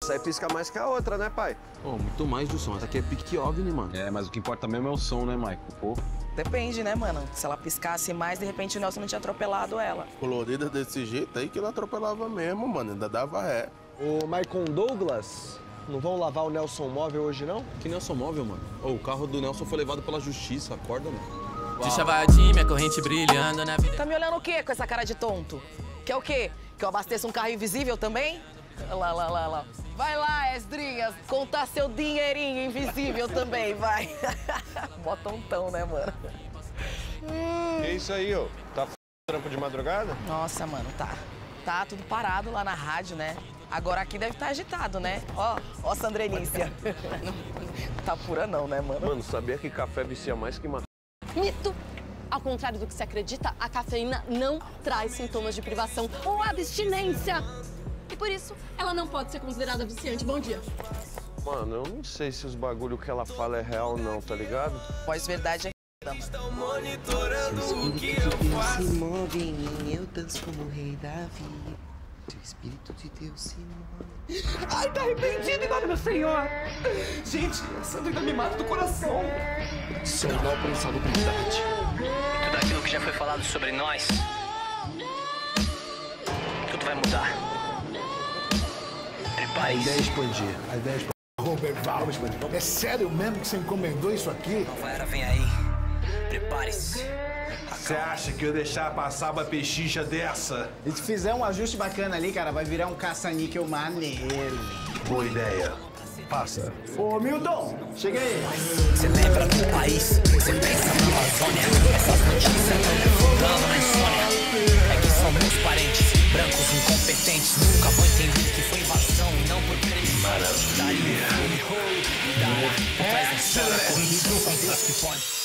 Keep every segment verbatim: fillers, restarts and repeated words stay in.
Isso aí pisca mais que a outra, né, pai? Pô, muito mais do som. Essa aqui é pique OVNI, mano. É, mas o que importa mesmo é o som, né, Mike? Pô. Depende, né, mano? Se ela piscasse mais, de repente o Nelson não tinha atropelado ela. Colorida desse jeito aí que não atropelava mesmo, mano. Ainda dava ré. Ô, Maicon Douglas, não vão lavar o Nelson Móvel hoje, não? Que Nelson Móvel, mano? Ô, o carro do Nelson foi levado pela justiça. Acorda, mano. De chavadinha, minha corrente brilhando na vida. Tá me olhando o quê com essa cara de tonto? Quer o quê? Que eu abasteça um carro invisível também? Lá, lá, lá, lá. Vai lá, Esdrinhas, contar seu dinheirinho invisível também, vai. Bota um tão, né, mano? Hum. Que isso aí, ó? Tá f... trampo de madrugada? Nossa, mano, tá. Tá tudo parado lá na rádio, né? Agora aqui deve estar agitado, né? Ó, ó, Sandrenícia. Não tá pura não, né, mano? Mano, sabia que café vicia mais que uma... Mito! Ao contrário do que se acredita, a cafeína não traz sintomas de privação ou abstinência. E por isso, ela não pode ser considerada viciante. Bom dia. Mano, eu não sei se os bagulho que ela fala é real ou não, tá ligado? Pós-verdade é dama. Estão monitorando o que eu faço. Se move em mim, eu danço como o rei Davi. O Espírito de Deus se move. Ai, tá arrependido em nome do Senhor. Gente, a Sandra me mata do coração. Sou mal por insalubridade. E tudo aquilo que já foi falado sobre nós, tudo vai mudar. A ideia é expandir. A ideia é expandir. Robert expandir. É sério mesmo que você encomendou isso aqui? Nova era vem aí. Prepare-se. Você acha que eu deixar passar uma pechincha dessa? E se fizer um ajuste bacana ali, cara, vai virar um caça-níquel maneiro. Boa ideia. Passa. Ô, Milton, chega aí. Você lembra do país? Você pensa na Amazônia? Essas notícias estão levantando na insônia. É que são meus parentes, brancos incompetentes. Nunca vão entender que foi invasão e não por querer. Maravilha. Traz a história corrida com Deus que pode.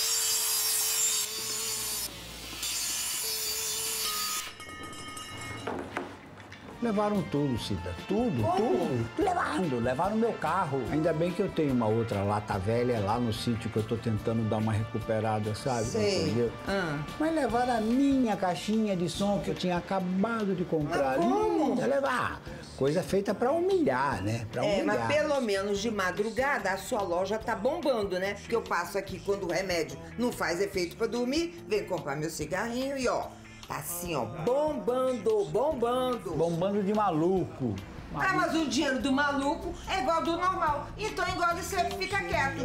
Levaram tudo, Cida. Tudo, tudo. Levando, levaram meu carro. Ainda bem que eu tenho uma outra lata velha lá no sítio que eu tô tentando dar uma recuperada, sabe? Sei. Entendeu? Ah. Mas levaram a minha caixinha de som que eu tinha acabado de comprar. Mas como? Linda, levar. Coisa feita pra humilhar, né? Pra É, humilhar. mas pelo menos de madrugada a sua loja tá bombando, né? Porque eu passo aqui quando o remédio não faz efeito pra dormir, venho comprar meu cigarrinho e ó, tá assim, ó, bombando, bombando. Bombando de maluco. Ah, mas o dinheiro do maluco é igual ao do normal. Então engole e sempre fica quieto.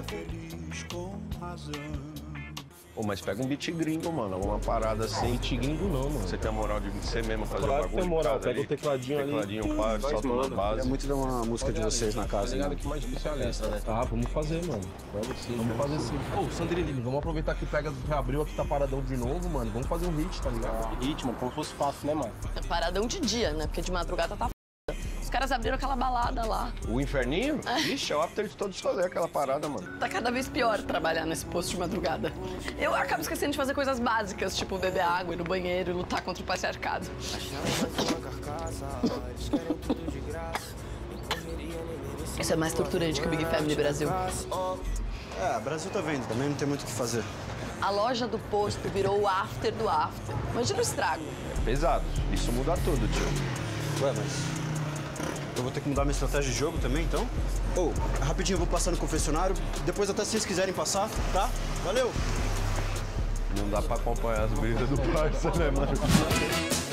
Pô, mas pega um beat gringo, mano. Uma parada assim. Beat gringo não, mano. Você tem a moral de ser mesmo fazer Claro o que bagulho. tem moral. de casa Pega ali. o tecladinho ali. Tecladinho, pá, Vai, solta uma mano. base. É muito de uma música de vocês na casa, Ligado né? que mais especialista, né? Tá, vamos fazer, mano. Vamos sim. Vamos fazer sim. Ô, Sandrinho, vamos aproveitar que pega, reabriu aqui, tá paradão de novo, mano. Vamos fazer um hit, tá ligado? Ritmo, como fosse fácil, né, mano? Paradão de dia, né? Porque de madrugada tá f***. Os caras abriram aquela balada lá. O inferninho? Ixi, é o after de todos fazer aquela parada, mano. Tá cada vez pior trabalhar nesse posto de madrugada. Eu acabo esquecendo de fazer coisas básicas, tipo beber água, ir no banheiro e lutar contra o patriarcado. Isso é mais torturante que o Big Family Brasil. É, Brasil tá vendo, também não tem muito o que fazer. A loja do posto virou o after do after. Imagina o estrago. É pesado. Isso muda tudo, tio. Ué, mas... eu vou ter que mudar minha estratégia de jogo também, então? Ô, oh, rapidinho, eu vou passar no confessionário. Depois até se vocês quiserem passar, tá? Valeu! Não dá pra acompanhar as brisas do parça, né, mano?